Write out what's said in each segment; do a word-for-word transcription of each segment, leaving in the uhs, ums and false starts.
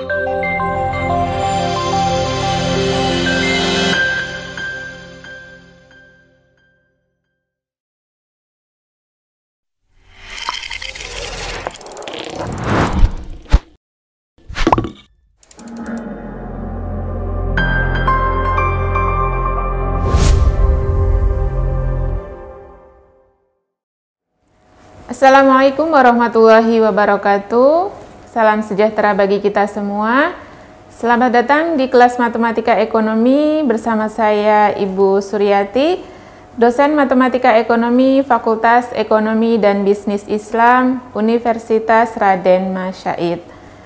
Assalamualaikum warahmatullahi wabarakatuh. Salam sejahtera bagi kita semua. Selamat datang di kelas Matematika Ekonomi bersama saya Ibu Suryati, dosen Matematika Ekonomi Fakultas Ekonomi dan Bisnis Islam Universitas Raden Mas Said.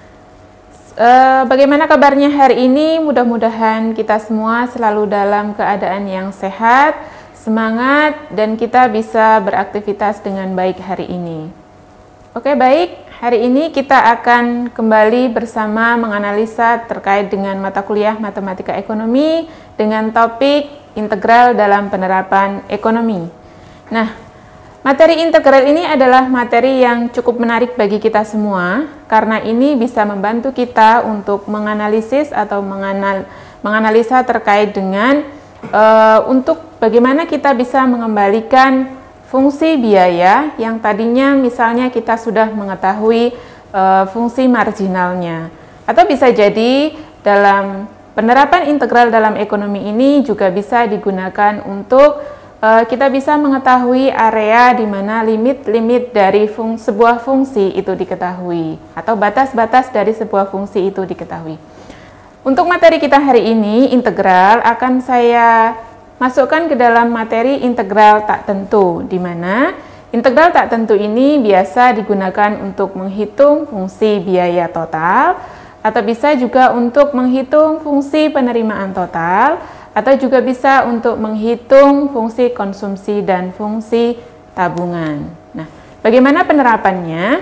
E, bagaimana kabarnya hari ini? Mudah-mudahan kita semua selalu dalam keadaan yang sehat, semangat, dan kita bisa beraktivitas dengan baik hari ini. Oke, baik. Hari ini kita akan kembali bersama menganalisa terkait dengan mata kuliah Matematika Ekonomi dengan topik integral dalam penerapan ekonomi. Nah, materi integral ini adalah materi yang cukup menarik bagi kita semua karena ini bisa membantu kita untuk menganalisis atau menganal, menganalisa terkait dengan Uh, untuk bagaimana kita bisa mengembalikan fungsi biaya yang tadinya misalnya kita sudah mengetahui uh, fungsi marginalnya. Atau bisa jadi dalam penerapan integral dalam ekonomi ini juga bisa digunakan untuk uh, kita bisa mengetahui area di mana limit-limit dari fung sebuah fungsi itu diketahui atau batas-batas dari sebuah fungsi itu diketahui. Untuk materi kita hari ini, integral, akan saya masukkan ke dalam materi integral tak tentu, di mana integral tak tentu ini biasa digunakan untuk menghitung fungsi biaya total, atau bisa juga untuk menghitung fungsi penerimaan total, atau juga bisa untuk menghitung fungsi konsumsi dan fungsi tabungan. Nah, bagaimana penerapannya?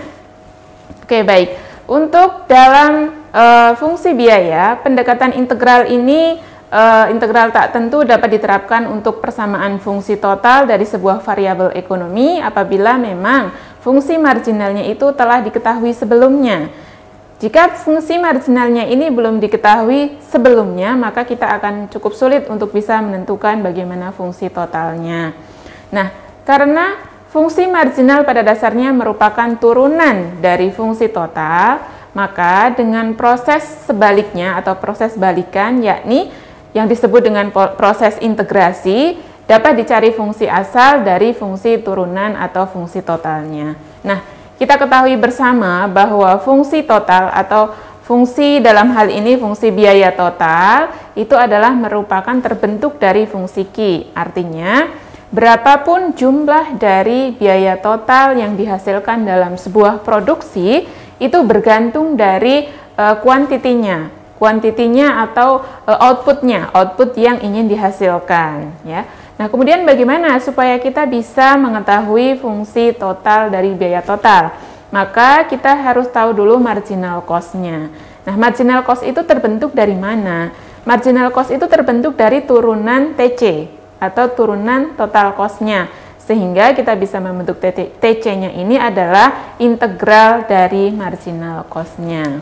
Oke, baik. Untuk dalam Uh, fungsi biaya, pendekatan integral ini, uh, integral tak tentu dapat diterapkan untuk persamaan fungsi total dari sebuah variabel ekonomi apabila memang fungsi marginalnya itu telah diketahui sebelumnya. Jika fungsi marginalnya ini belum diketahui sebelumnya, maka kita akan cukup sulit untuk bisa menentukan bagaimana fungsi totalnya. Nah, karena fungsi marginal pada dasarnya merupakan turunan dari fungsi total, maka dengan proses sebaliknya atau proses balikan, yakni yang disebut dengan proses integrasi, dapat dicari fungsi asal dari fungsi turunan atau fungsi totalnya. Nah, kita ketahui bersama bahwa fungsi total atau fungsi dalam hal ini fungsi biaya total itu adalah merupakan terbentuk dari fungsi Q. Artinya, berapapun jumlah dari biaya total yang dihasilkan dalam sebuah produksi, itu bergantung dari uh, kuantitinya, kuantitinya atau uh, outputnya, output yang ingin dihasilkan. Ya. Nah, kemudian bagaimana supaya kita bisa mengetahui fungsi total dari biaya total? Maka kita harus tahu dulu marginal cost-nya. Nah, marginal cost itu terbentuk dari mana? Marginal cost itu terbentuk dari turunan T C atau turunan total cost-nya. Sehingga kita bisa membentuk T C-nya ini adalah integral dari marginal cost-nya.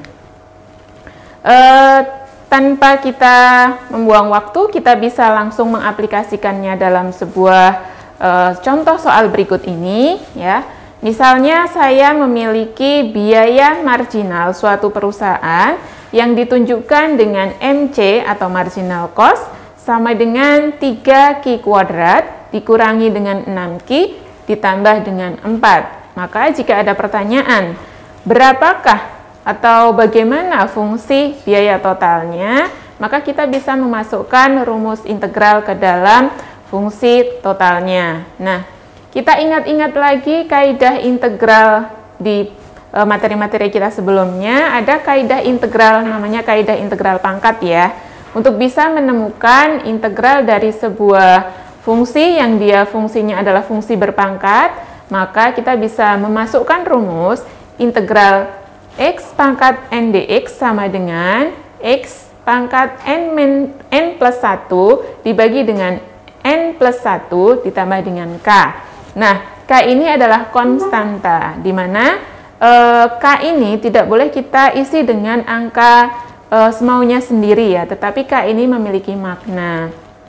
E, tanpa kita membuang waktu, kita bisa langsung mengaplikasikannya dalam sebuah e, contoh soal berikut ini. Ya. Misalnya saya memiliki biaya marginal suatu perusahaan yang ditunjukkan dengan M C atau marginal cost sama dengan tiga Q kuadrat dikurangi dengan enam Q ditambah dengan empat. Maka jika ada pertanyaan, berapakah atau bagaimana fungsi biaya totalnya, maka kita bisa memasukkan rumus integral ke dalam fungsi totalnya. Nah, kita ingat-ingat lagi kaidah integral di materi-materi kita sebelumnya. Ada kaidah integral namanya kaidah integral pangkat ya. Untuk bisa menemukan integral dari sebuah fungsi yang dia fungsinya adalah fungsi berpangkat, maka kita bisa memasukkan rumus integral x pangkat n dx sama dengan x pangkat n, min, n plus satu dibagi dengan n plus satu ditambah dengan k. Nah, k ini adalah konstanta, di mana eh, K ini tidak boleh kita isi dengan angka eh, semaunya sendiri ya, tetapi K ini memiliki makna.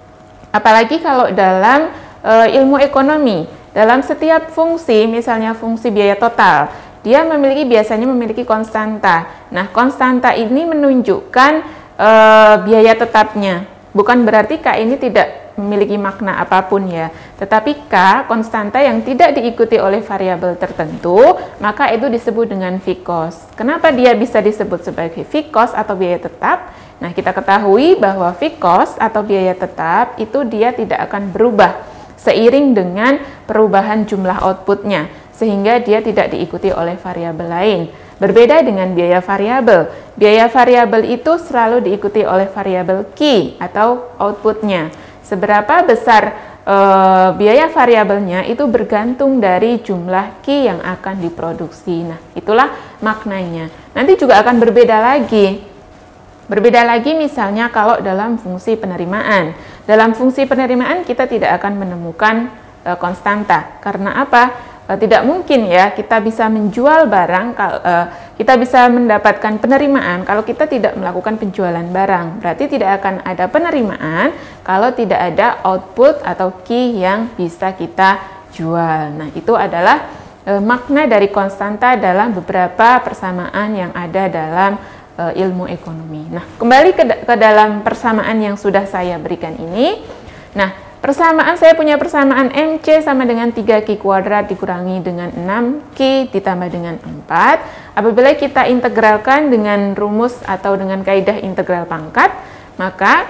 Apalagi kalau dalam eh, ilmu ekonomi, dalam setiap fungsi, misalnya fungsi biaya total, dia memiliki biasanya memiliki konstanta. Nah, konstanta ini menunjukkan e, biaya tetapnya. Bukan berarti K ini tidak memiliki makna apapun ya. Tetapi K, konstanta yang tidak diikuti oleh variabel tertentu, maka itu disebut dengan fixed cost. Kenapa dia bisa disebut sebagai fixed cost atau biaya tetap? Nah, kita ketahui bahwa fixed cost atau biaya tetap itu dia tidak akan berubah seiring dengan perubahan jumlah outputnya, sehingga dia tidak diikuti oleh variabel lain. Berbeda dengan biaya variabel. Biaya variabel itu selalu diikuti oleh variabel Q atau outputnya. Seberapa besar e, biaya variabelnya itu bergantung dari jumlah Q yang akan diproduksi. Nah, itulah maknanya. Nanti juga akan berbeda lagi. Berbeda lagi misalnya kalau dalam fungsi penerimaan. Dalam fungsi penerimaan kita tidak akan menemukan e, konstanta. Karena apa? Tidak mungkin ya kita bisa menjual barang, kita bisa mendapatkan penerimaan kalau kita tidak melakukan penjualan barang. Berarti tidak akan ada penerimaan kalau tidak ada output atau key yang bisa kita jual. Nah, itu adalah makna dari konstanta dalam beberapa persamaan yang ada dalam ilmu ekonomi. Nah, kembali ke, ke dalam persamaan yang sudah saya berikan ini. Nah, persamaan, saya punya persamaan M C sama dengan tiga Q kuadrat dikurangi dengan enam Q ditambah dengan empat. Apabila kita integralkan dengan rumus atau dengan kaidah integral pangkat, maka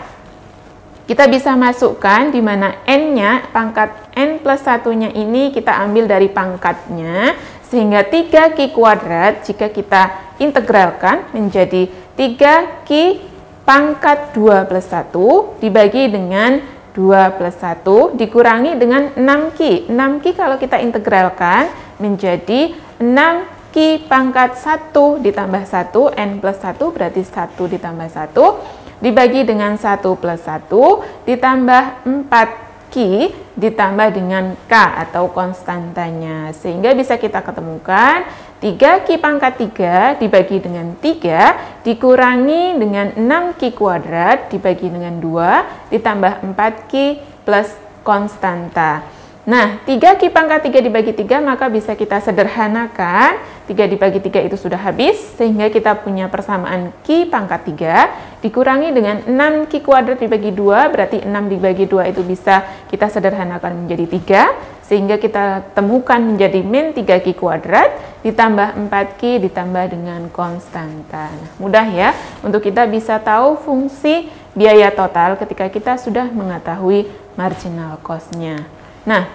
kita bisa masukkan di mana N-nya, pangkat N plus satu-nya ini kita ambil dari pangkatnya, sehingga tiga Q kuadrat jika kita integralkan menjadi tiga Q pangkat dua plus satu dibagi dengan dua plus satu dikurangi dengan enam Q. enam Q kalau kita integralkan menjadi enam Q pangkat satu ditambah satu, N plus satu berarti satu ditambah satu, dibagi dengan satu plus satu, ditambah empat Q, ditambah dengan K atau konstantanya. Sehingga bisa kita ketemukan tiga Q pangkat tiga dibagi dengan tiga dikurangi dengan enam Q kuadrat dibagi dengan dua ditambah empat Q plus konstanta. Nah, tiga Q pangkat tiga dibagi tiga maka bisa kita sederhanakan. tiga dibagi tiga itu sudah habis, sehingga kita punya persamaan Q pangkat tiga dikurangi dengan enam Q kuadrat dibagi dua, berarti enam dibagi dua itu bisa kita sederhanakan menjadi tiga, sehingga kita temukan menjadi min tiga Q kuadrat ditambah empat Q ditambah dengan konstanta. Nah, mudah ya untuk kita bisa tahu fungsi biaya total ketika kita sudah mengetahui marginal cost-nya. Nah,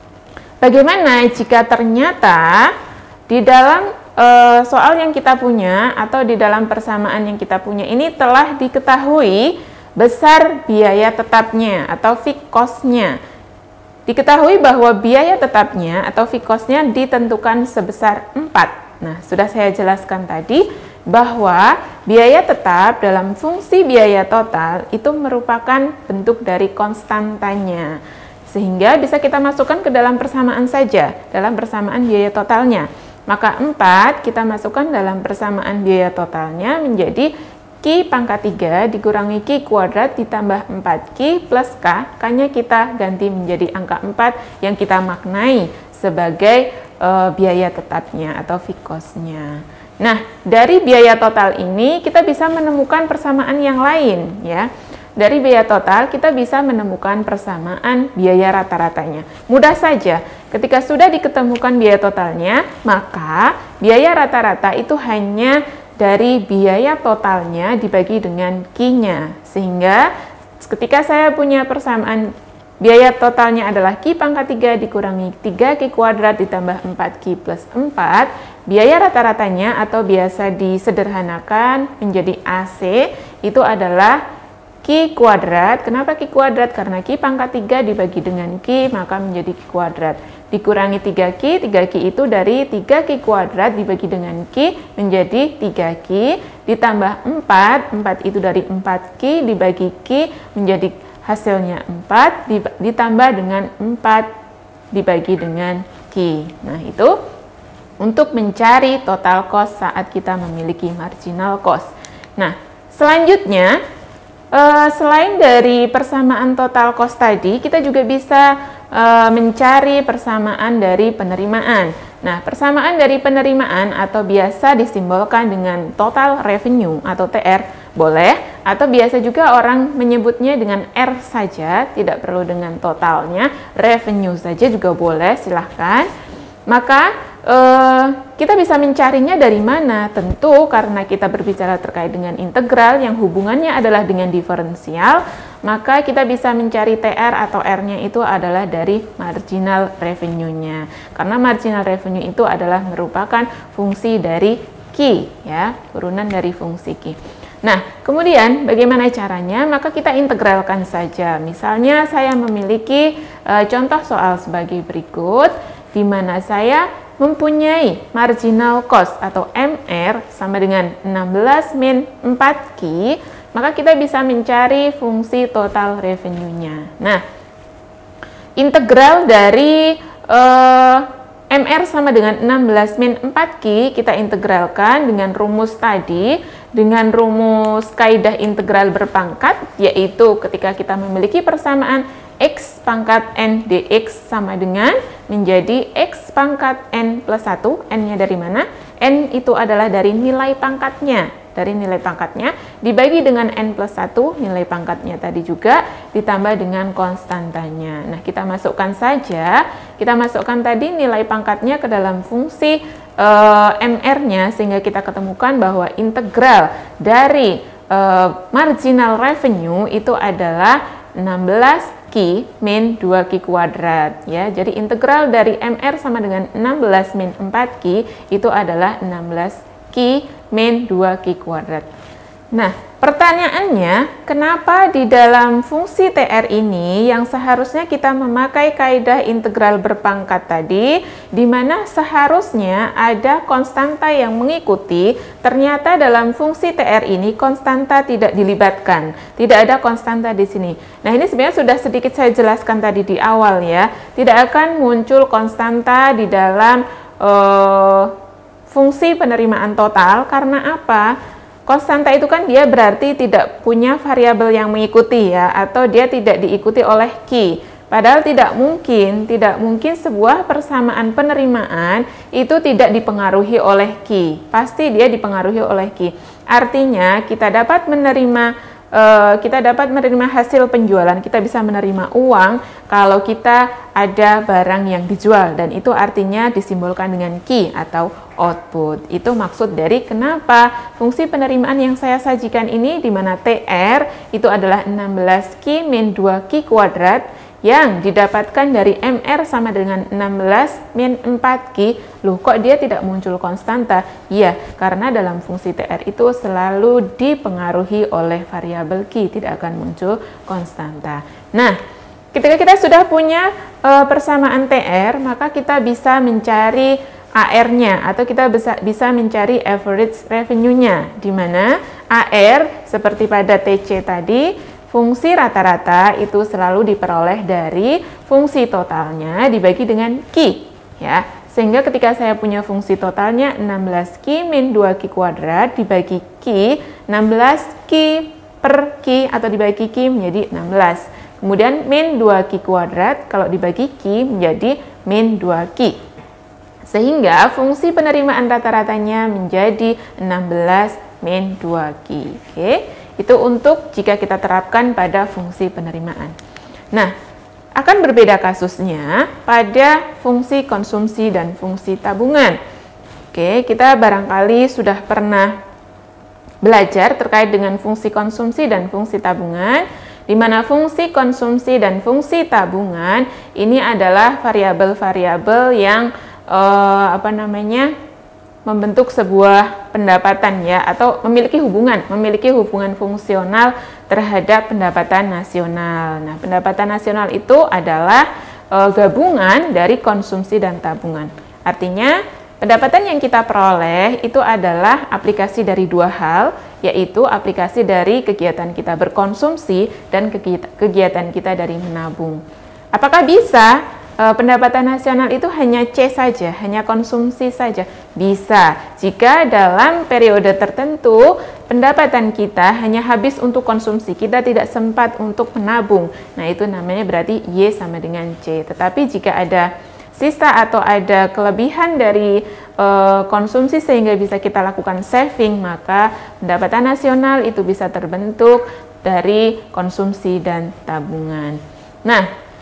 bagaimana jika ternyata di dalam e, soal yang kita punya atau di dalam persamaan yang kita punya ini telah diketahui besar biaya tetapnya atau fixed cost-nya. Diketahui bahwa biaya tetapnya atau fixed cost-nya ditentukan sebesar empat. Nah, sudah saya jelaskan tadi bahwa biaya tetap dalam fungsi biaya total itu merupakan bentuk dari konstantanya. Sehingga bisa kita masukkan ke dalam persamaan saja, dalam persamaan biaya totalnya. Maka empat kita masukkan dalam persamaan biaya totalnya menjadi Q pangkat tiga dikurangi Q kuadrat ditambah empat Q plus K. K-nya kita ganti menjadi angka empat yang kita maknai sebagai e, biaya tetapnya atau fixed cost-nya. Nah, dari biaya total ini kita bisa menemukan persamaan yang lain ya. Dari biaya total kita bisa menemukan persamaan biaya rata-ratanya. Mudah saja, ketika sudah diketemukan biaya totalnya, maka biaya rata-rata itu hanya dari biaya totalnya dibagi dengan Q-nya. Sehingga ketika saya punya persamaan biaya totalnya adalah Q pangkat tiga dikurangi tiga Q kuadrat ditambah empat Q plus empat, biaya rata-ratanya atau biasa disederhanakan menjadi A C itu adalah Q kuadrat. Kenapa Q kuadrat? Karena Q pangkat tiga dibagi dengan Q maka menjadi Q kuadrat. Dikurangi tiga Q, tiga Q itu dari tiga Q kuadrat dibagi dengan Q menjadi tiga Q ditambah empat, empat itu dari empat Q dibagi Q menjadi hasilnya empat ditambah dengan empat dibagi dengan Q. Nah, itu untuk mencari total cost saat kita memiliki marginal cost. Nah, selanjutnya uh, selain dari persamaan total cost tadi, kita juga bisa uh, mencari persamaan dari penerimaan. Nah, persamaan dari penerimaan atau biasa disimbolkan dengan total revenue atau T R boleh, atau biasa juga orang menyebutnya dengan R saja, tidak perlu dengan totalnya, revenue saja juga boleh, silahkan. Maka eh, kita bisa mencarinya dari mana? Tentu karena kita berbicara terkait dengan integral yang hubungannya adalah dengan diferensial, maka kita bisa mencari T R atau R-nya itu adalah dari marginal revenue-nya. Karena marginal revenue itu adalah merupakan fungsi dari Q, ya, turunan dari fungsi Q. Nah, kemudian bagaimana caranya? Maka kita integralkan saja. Misalnya saya memiliki e, contoh soal sebagai berikut, di mana saya mempunyai marginal cost atau M R sama dengan enam belas min empat Q, maka kita bisa mencari fungsi total revenue-nya. Nah, integral dari e, M R sama dengan enam belas min empat Q kita integralkan dengan rumus tadi, dengan rumus kaidah integral berpangkat, yaitu ketika kita memiliki persamaan X pangkat N dx sama dengan menjadi X pangkat N plus satu, N-nya dari mana? N itu adalah dari nilai pangkatnya, dari nilai pangkatnya dibagi dengan N plus satu, nilai pangkatnya tadi juga ditambah dengan konstantanya. Nah, kita masukkan saja, kita masukkan tadi nilai pangkatnya ke dalam fungsi uh, M R-nya, sehingga kita ketemukan bahwa integral dari uh, marginal revenue itu adalah enam belas Q min dua Q kuadrat, ya. Jadi integral dari M R sama dengan enam belas min empat Q itu adalah enam belas Q min dua Q kuadrat. Nah, pertanyaannya, kenapa di dalam fungsi T R ini yang seharusnya kita memakai kaidah integral berpangkat tadi, di mana seharusnya ada konstanta yang mengikuti, ternyata dalam fungsi T R ini konstanta tidak dilibatkan, tidak ada konstanta di sini. Nah, ini sebenarnya sudah sedikit saya jelaskan tadi di awal, ya. Tidak akan muncul konstanta di dalam uh, fungsi penerimaan total. Karena apa? Konstanta itu kan dia berarti tidak punya variabel yang mengikuti, ya, atau dia tidak diikuti oleh Q. Padahal tidak mungkin, tidak mungkin sebuah persamaan penerimaan itu tidak dipengaruhi oleh Q. Pasti dia dipengaruhi oleh Q. Artinya kita dapat menerima Uh, kita dapat menerima hasil penjualan, kita bisa menerima uang kalau kita ada barang yang dijual, dan itu artinya disimbolkan dengan Q atau output. Itu maksud dari kenapa fungsi penerimaan yang saya sajikan ini, di mana T R itu adalah enam belas Q min dua Q kuadrat yang didapatkan dari M R sama dengan enam belas min empat Q. Loh, kok dia tidak muncul konstanta? Iya, karena dalam fungsi T R itu selalu dipengaruhi oleh variabel Q, tidak akan muncul konstanta. Nah, ketika kita sudah punya e, persamaan T R, maka kita bisa mencari A R-nya, atau kita bisa, bisa mencari average revenue-nya, di mana A R seperti pada T C tadi, fungsi rata-rata itu selalu diperoleh dari fungsi totalnya dibagi dengan Q, ya. Sehingga ketika saya punya fungsi totalnya enam belas Q min dua Q kuadrat dibagi Q, enam belas Q per Q atau dibagi Q menjadi enam belas. Kemudian min dua Q kuadrat kalau dibagi Q menjadi min dua Q. Sehingga fungsi penerimaan rata-ratanya menjadi enam belas min dua Q. Oke. Itu untuk jika kita terapkan pada fungsi penerimaan. Nah, akan berbeda kasusnya pada fungsi konsumsi dan fungsi tabungan. Oke, kita barangkali sudah pernah belajar terkait dengan fungsi konsumsi dan fungsi tabungan, di mana fungsi konsumsi dan fungsi tabungan ini adalah variabel-variabel yang eh, apa namanya? membentuk sebuah pendapatan, ya, atau memiliki hubungan, memiliki hubungan fungsional terhadap pendapatan nasional. Nah, pendapatan nasional itu adalah e, gabungan dari konsumsi dan tabungan. Artinya, pendapatan yang kita peroleh itu adalah aplikasi dari dua hal, yaitu aplikasi dari kegiatan kita berkonsumsi dan kegiatan kita dari menabung. Apakah bisa e, pendapatan nasional itu hanya C saja, hanya konsumsi saja? Bisa, jika dalam periode tertentu pendapatan kita hanya habis untuk konsumsi, kita tidak sempat untuk menabung. Nah, itu namanya berarti Y sama dengan C. Tetapi jika ada sisa atau ada kelebihan dari e, konsumsi sehingga bisa kita lakukan saving, maka pendapatan nasional itu bisa terbentuk dari konsumsi dan tabungan. Nah,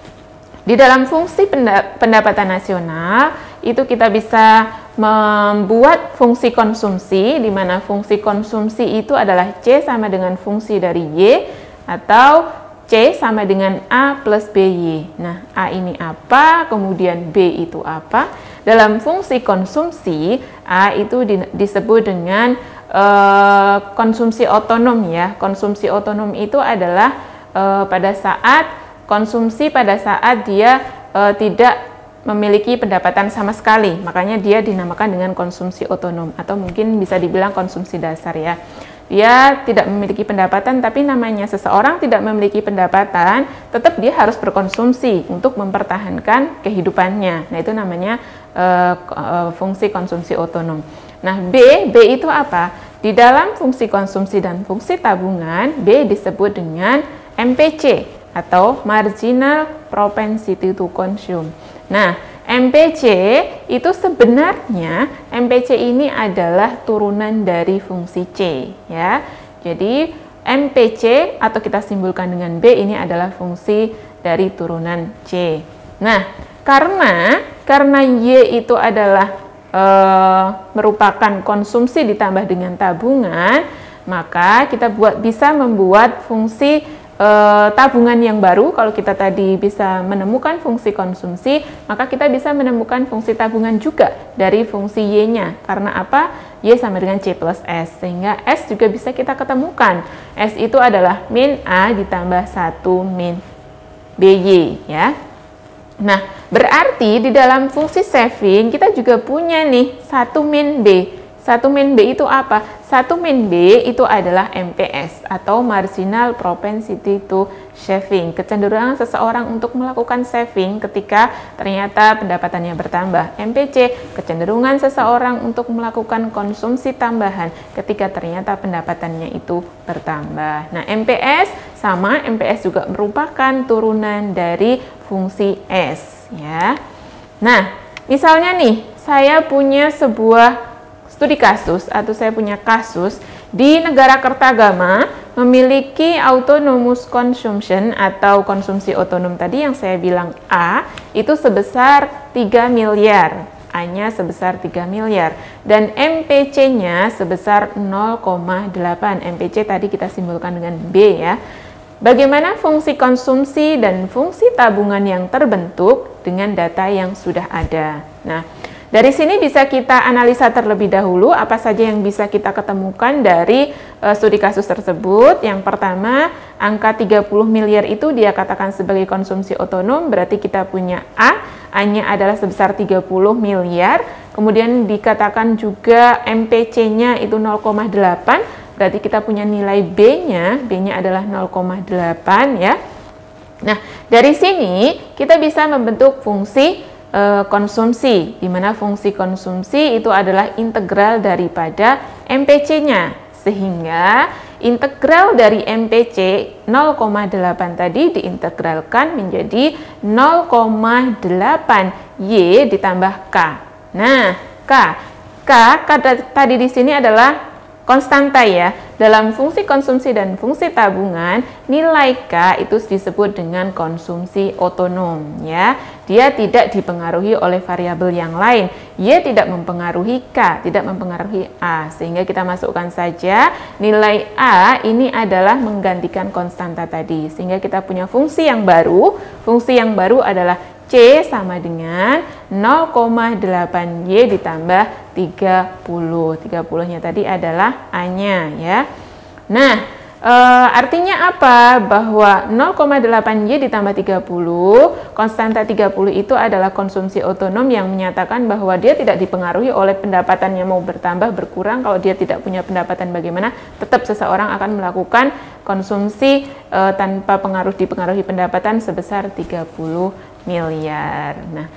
di dalam fungsi pendapatan nasional itu kita bisa membuat fungsi konsumsi, di mana fungsi konsumsi itu adalah C sama dengan fungsi dari Y, atau C sama dengan A plus B Y. Nah, A ini apa, kemudian B itu apa? Dalam fungsi konsumsi, A itu di, disebut dengan uh, konsumsi otonom ya. Konsumsi otonom itu adalah uh, pada saat konsumsi pada saat dia uh, tidak memiliki pendapatan sama sekali. Makanya dia dinamakan dengan konsumsi otonom, atau mungkin bisa dibilang konsumsi dasar ya. Dia tidak memiliki pendapatan, tapi namanya seseorang tidak memiliki pendapatan, tetap dia harus berkonsumsi untuk mempertahankan kehidupannya. Nah, itu namanya uh, uh, fungsi konsumsi otonom. Nah, B, B itu apa? Di dalam fungsi konsumsi dan fungsi tabungan, B disebut dengan M P C atau Marginal Propensity to Consume. Nah, M P C itu sebenarnya M P C ini adalah turunan dari fungsi C ya. Jadi M P C atau kita simbolkan dengan B ini adalah fungsi dari turunan C. Nah, karena karena Y itu adalah e, merupakan konsumsi ditambah dengan tabungan, maka kita buat bisa membuat fungsi E, tabungan yang baru. Kalau kita tadi bisa menemukan fungsi konsumsi, maka kita bisa menemukan fungsi tabungan juga dari fungsi Y-nya. Karena apa? Y sama dengan C plus S, sehingga S juga bisa kita ketemukan. S itu adalah min A ditambah satu min B Y ya. Nah, berarti di dalam fungsi saving kita juga punya nih satu min B. satu min B itu apa? satu min B itu adalah M P S atau Marginal Propensity to Saving. Kecenderungan seseorang untuk melakukan saving ketika ternyata pendapatannya bertambah. M P C, kecenderungan seseorang untuk melakukan konsumsi tambahan ketika ternyata pendapatannya itu bertambah. Nah, M P S sama, M P S juga merupakan turunan dari fungsi S ya. Nah, misalnya nih, saya punya sebuah studi kasus atau saya punya kasus di negara Kertagama memiliki autonomous consumption atau konsumsi otonom tadi yang saya bilang A itu sebesar tiga miliar, A-nya sebesar tiga miliar dan M P C-nya sebesar nol koma delapan. M P C tadi kita simbolkan dengan B ya. Bagaimana fungsi konsumsi dan fungsi tabungan yang terbentuk dengan data yang sudah ada. Nah, dari sini bisa kita analisa terlebih dahulu apa saja yang bisa kita ketemukan dari uh, studi kasus tersebut. Yang pertama, angka tiga puluh miliar itu dia katakan sebagai konsumsi otonom, berarti kita punya A, A-nya adalah sebesar tiga puluh miliar. Kemudian dikatakan juga M P C-nya itu nol koma delapan, berarti kita punya nilai B-nya, B-nya adalah nol koma delapan ya. Nah, dari sini kita bisa membentuk fungsi konsumsi, di mana fungsi konsumsi itu adalah integral daripada M P C-nya, sehingga integral dari M P C nol koma delapan tadi diintegralkan menjadi nol koma delapan Y ditambah K. Nah, K, K, K tadi di sini adalah konstanta ya. Dalam fungsi konsumsi dan fungsi tabungan, nilai K itu disebut dengan konsumsi otonom ya. Dia tidak dipengaruhi oleh variabel yang lain. Y tidak mempengaruhi K, tidak mempengaruhi A. Sehingga kita masukkan saja nilai A ini adalah menggantikan konstanta tadi. Sehingga kita punya fungsi yang baru. Fungsi yang baru adalah C sama dengan nol koma delapan Y ditambah tiga puluh. tiga puluh-nya tadi adalah A-nya ya. Nah, e, artinya apa? Bahwa nol koma delapan Y ditambah tiga puluh, konstanta tiga puluh itu adalah konsumsi otonom yang menyatakan bahwa dia tidak dipengaruhi oleh pendapatannya mau bertambah, berkurang. Kalau dia tidak punya pendapatan bagaimana, tetap seseorang akan melakukan konsumsi e, tanpa pengaruh dipengaruhi pendapatan sebesar tiga puluh miliar. Nah,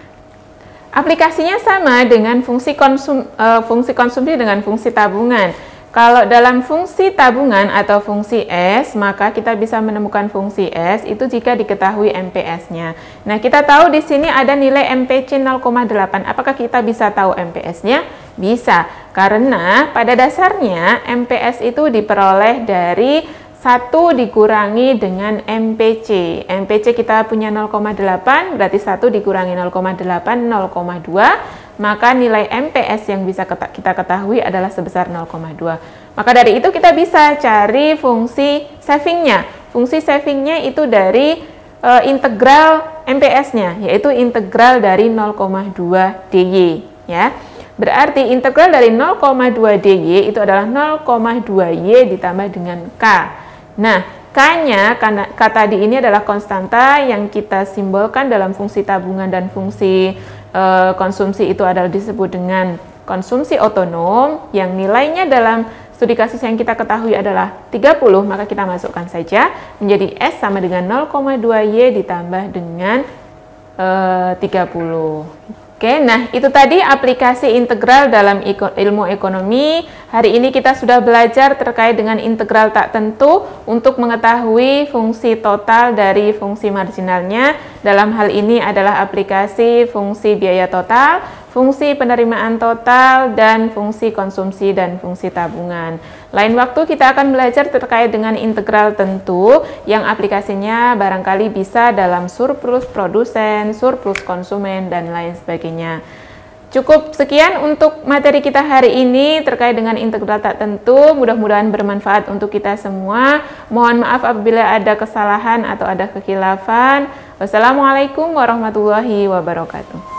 aplikasinya sama dengan fungsi konsum, uh, fungsi konsumsi dengan fungsi tabungan. Kalau dalam fungsi tabungan atau fungsi S, maka kita bisa menemukan fungsi S itu jika diketahui M P S-nya. Nah, kita tahu di sini ada nilai M P C nol koma delapan. Apakah kita bisa tahu M P S-nya? Bisa, karena pada dasarnya M P S itu diperoleh dari satu dikurangi dengan M P C. M P C kita punya nol koma delapan, berarti satu dikurangi nol koma delapan, nol koma dua. Maka nilai M P S yang bisa kita ketahui adalah sebesar nol koma dua. Maka dari itu kita bisa cari fungsi savingnya. Fungsi savingnya itu dari e, integral M P S-nya, yaitu integral dari nol koma dua D Y. Ya. Berarti integral dari nol koma dua D Y itu adalah nol koma dua Y ditambah dengan K. Nah, K-nya, K tadi ini adalah konstanta yang kita simbolkan dalam fungsi tabungan dan fungsi e, konsumsi itu adalah disebut dengan konsumsi otonom, yang nilainya dalam studi kasus yang kita ketahui adalah tiga puluh, maka kita masukkan saja menjadi S sama dengan nol koma dua Y ditambah dengan e, tiga puluh. Oke, nah itu tadi aplikasi integral dalam ilmu ekonomi. Hari ini kita sudah belajar terkait dengan integral tak tentu untuk mengetahui fungsi total dari fungsi marginalnya. Dalam hal ini adalah aplikasi fungsi biaya total, fungsi penerimaan total, dan fungsi konsumsi dan fungsi tabungan. Lain waktu kita akan belajar terkait dengan integral tentu yang aplikasinya barangkali bisa dalam surplus produsen, surplus konsumen, dan lain sebagainya. Cukup sekian untuk materi kita hari ini terkait dengan integral tak tentu. Mudah-mudahan bermanfaat untuk kita semua. Mohon maaf apabila ada kesalahan atau ada kekhilafan. Wassalamualaikum warahmatullahi wabarakatuh.